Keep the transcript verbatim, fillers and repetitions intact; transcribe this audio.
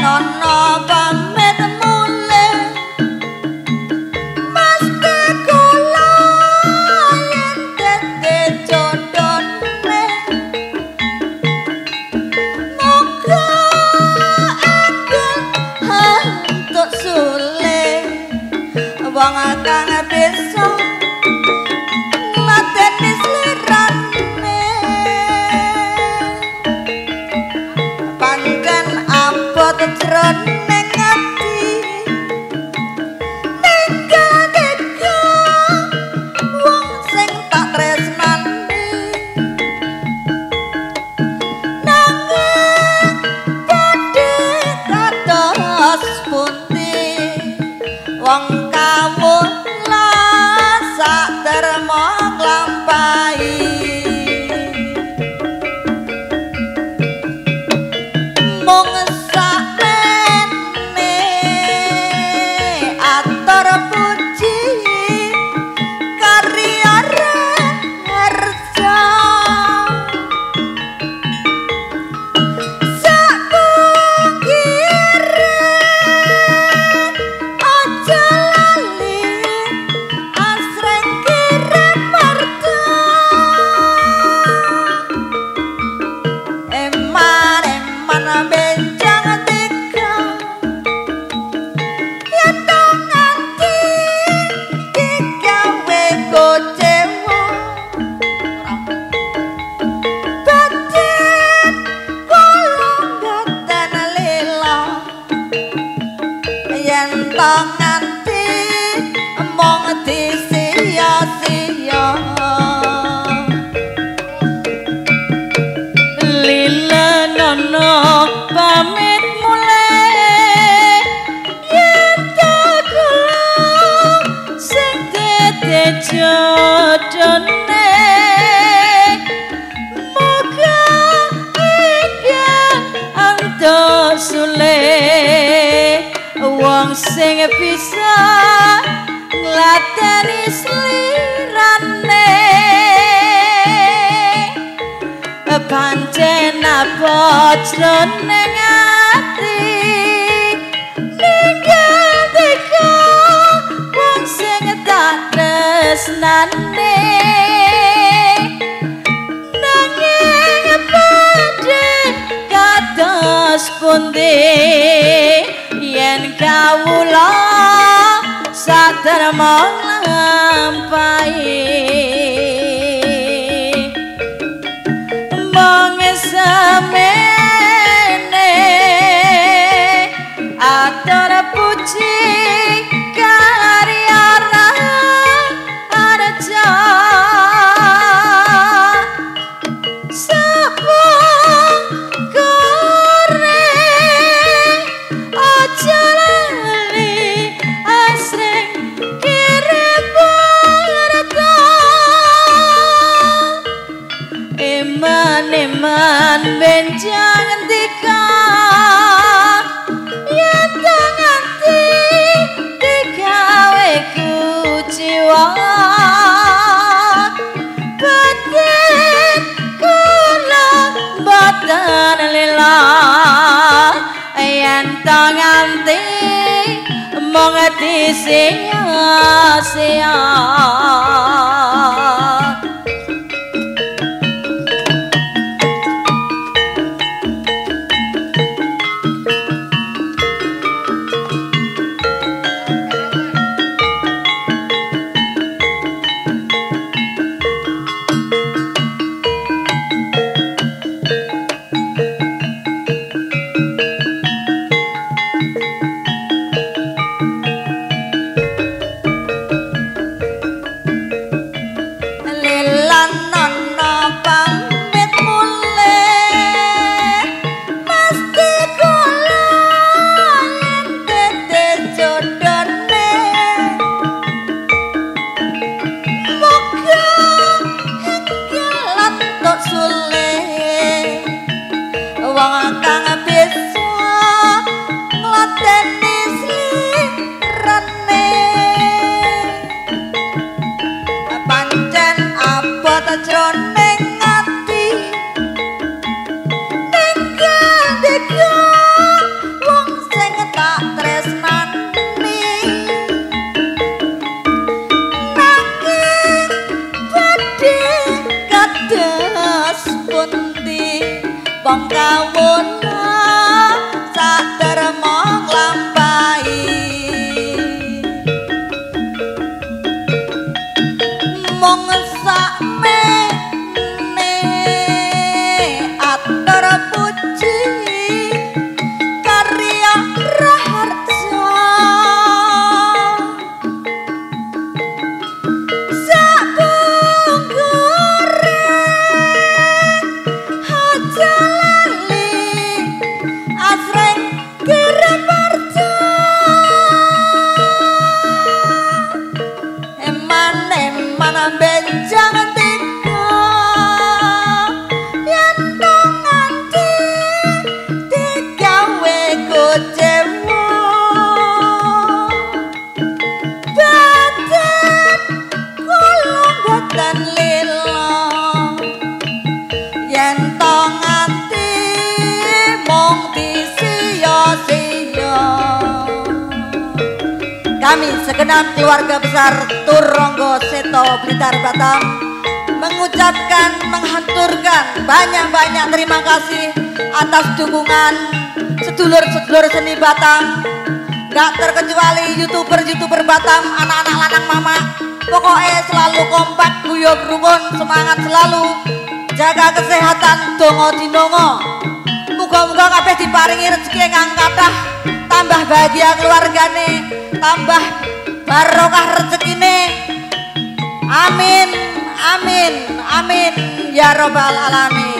nono pamit mulih mesti kula yen dadi jodhone muga angel untuk sulih wong kang bisa lateni slirane pancen abot jroning ati ninggal tega wong sing tak tresnani nanging padhe kados pundi wong kawula sak derma nglampahi mung sakmene atur puji karya harja sakukire aja lali asreng kirim marga eman eman benjang tiga ya dong nganti digawe kecewa batin kula mboten lila yen to nganti mung disia-sia lila nono pamit mulih yen to kula sing dadi jodhone muga ingkang antuk sulih wong sing bisa nglateni slirane pancen abot jroning ati ninggal tega wong sing tak tresnane nanging padhe kados pundi yen kawula saderma nglampahi mung semene atur puji karya harja sepung goreng aja lali asreng kirim marga eman-eman benjang tiga yen to nganti digawe kuciwa batin kula boten lila yen to nganti mung disia-sia segenap keluarga besar Turonggo Seto Blitar Batam mengucapkan, menghaturkan banyak-banyak terima kasih atas dukungan sedulur-sedulur seni Batam, gak terkecuali youtuber-youtuber Batam, anak-anak lanang mama. Pokoknya selalu kompak, guyub rukun, semangat selalu, jaga kesehatan, dongo dinongo. Muga-muga kabeh diparingi rezeki kang kathah, tambah bahagia keluargane, tambah barokah rezekine. Amin, amin, amin ya robbal alamin.